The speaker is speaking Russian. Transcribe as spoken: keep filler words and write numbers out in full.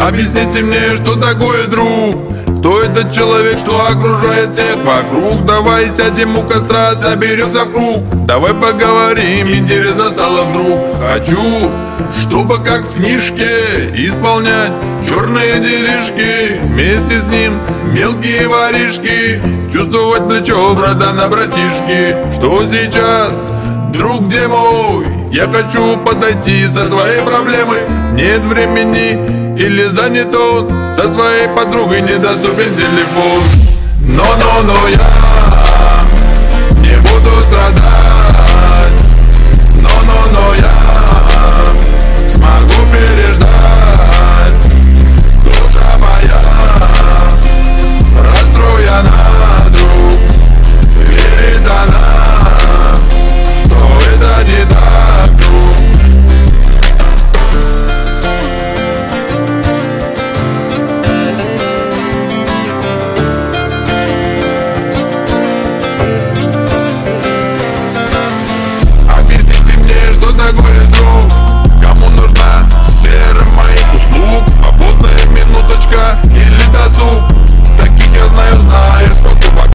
Объясните мне, что такое друг? Кто этот человек, что окружает всех вокруг? Давай сядем у костра, соберемся в круг. Давай поговорим, интересно стало вдруг. Хочу, чтобы как в книжке исполнять черные делишки. Вместе с ним мелкие воришки, чувствовать плечо брата на братишки. Что сейчас, друг, где мой? Я хочу подойти со своей проблемой. Нет времени или занят он, со своей подругой недоступен телефон. Но-но-но, я